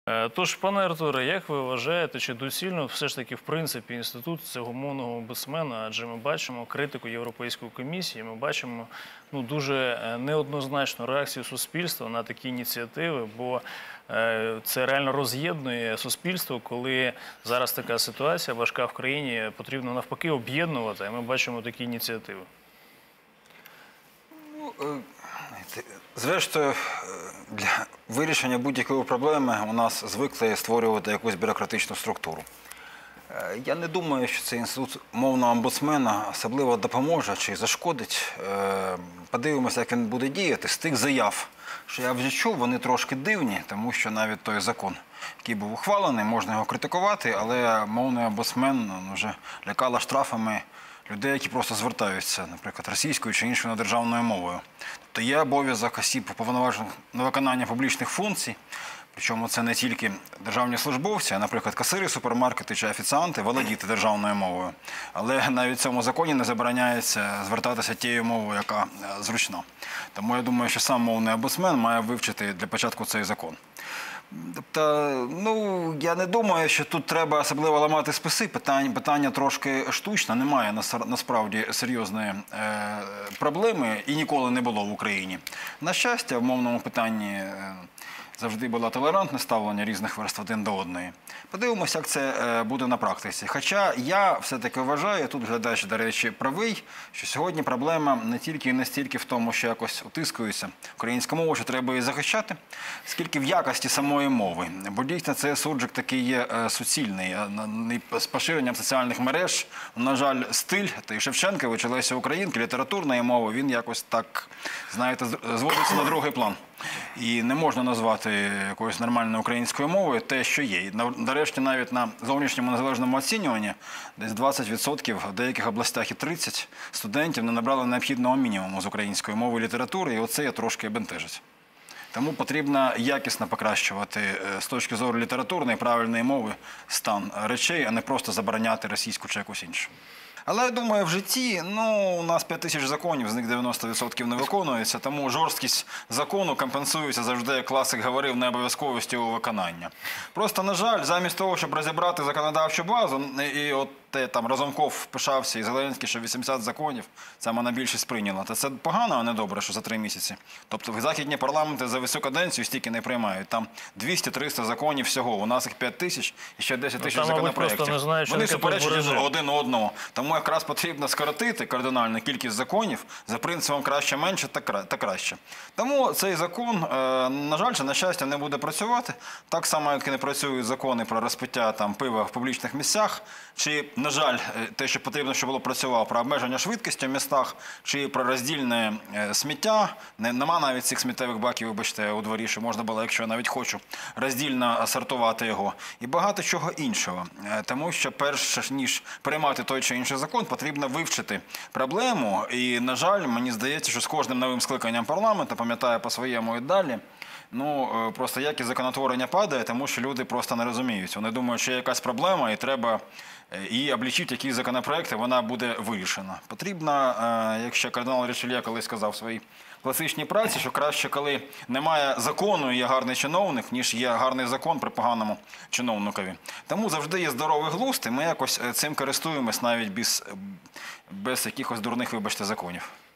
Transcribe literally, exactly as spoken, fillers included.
Е, Тож, пане Артуре, як ви вважаєте, чи доцільно все ж таки в принципі інститут цього мовного омбудсмена? Адже ми бачимо критику Європейської комісії, ми бачимо ну, дуже е, неоднозначну реакцію суспільства на такі ініціативи, бо е, це реально роз'єднує суспільство, коли зараз така ситуація важка в країні, потрібно навпаки об'єднувати, а ми бачимо такі ініціативи. Зрештою, для вирішення будь-якої проблеми у нас звикли створювати якусь бюрократичну структуру. Я не думаю, що цей інститут мовного омбудсмена особливо допоможе чи зашкодить. Подивимося, як він буде діяти. З тих заяв, що я вже чув, вони трошки дивні, тому що навіть той закон, який був ухвалений, можна його критикувати, але мовний омбудсмен вже лякала штрафами людей, які просто звертаються, наприклад, російською чи іншою державною мовою. Тобто є обов'язок осіб, уповноважених на виконання публічних функцій, причому це не тільки державні службовці, а, наприклад, касири, супермаркети чи офіціанти, володіти державною мовою. Але навіть в цьому законі не забороняється звертатися тією мовою, яка зручна. Тому я думаю, що сам мовний омбудсмен має вивчити для початку цей закон. Тобто, ну, я не думаю, що тут треба особливо ламати списи. Питання, питання трошки штучне, немає насправді серйозної е, проблеми і ніколи не було в Україні. На щастя, в мовному питанні е, завжди було толерантне ставлення різних верств один до одної. Подивимося, як це буде на практиці. Хоча я все-таки вважаю, тут глядач, до речі, правий, що сьогодні проблема не тільки і не стільки в тому, що якось утискується українська мова, що треба її захищати, скільки в якості самої мови. Бо дійсно цей суджик такий є суцільний. З поширенням соціальних мереж, на жаль, стиль та і Шевченкович, і Леся Українки, літературної мови, він якось так, знаєте, зводиться на другий план. І не можна назвати якоюсь нормальною українською мовою те, що є. І, нарешті, навіть на зовнішньому незалежному оцінюванні десь двадцять відсотків, в деяких областях і тридцять відсотків студентів не набрали необхідного мінімуму з української мови і літератури, і оце я трошки бентежить. Тому потрібно якісно покращувати з точки зору літературної, правильної мови стан речей, а не просто забороняти російську чи якусь іншу. Але, я думаю, в житті, ну, у нас п'ять тисяч законів, з них дев'яносто відсотків не виконується, тому жорсткість закону компенсується завжди, як класик говорив, необов'язковістю його виконання. Просто, на жаль, замість того, щоб розібрати законодавчу базу, і от те, там, Разумков пишався, і Зеленський, що вісімдесят законів, це монобільшість прийняла. Та це погано, а не добре, що за три місяці. Тобто, західні парламенти за всю каденцію стільки не приймають. Там двісті-триста законів всього, у нас їх п'ять тисяч і ще десять тисяч законопроєктів. Вони суперечать один одному. Тому якраз потрібно скоротити кардинальну кількість законів за принципом краще-менше та краще. Тому цей закон, на жаль, чи на щастя, не буде працювати. Так само, як і не працюють закони про розпиття там, пива в публічних місцях, чи, на жаль, те, що потрібно, щоб було працювало, про обмеження швидкості в містах, чи про роздільне сміття. Нема навіть цих сміттєвих баків, вибачте, у дворі, що можна було, якщо я навіть хочу, роздільно сортувати його. І багато чого іншого. Тому що перш ніж приймати той чи інший закон, потрібно вивчити проблему. І, на жаль, мені здається, що з кожним новим скликанням парламенту, пам'ятаю по-своєму і далі, ну, просто якість законотворення падає, тому що люди просто не розуміють. Вони думають, що є якась проблема і треба її облічити, які законопроекти, вона буде вирішена. Потрібно, якщо кардинал Рішельє колись сказав в своїй класичній праці, що краще, коли немає закону і є гарний чиновник, ніж є гарний закон при поганому чиновникові. Тому завжди є здоровий глузд, і ми якось цим користуємось навіть без, без якихось дурних, вибачте, законів.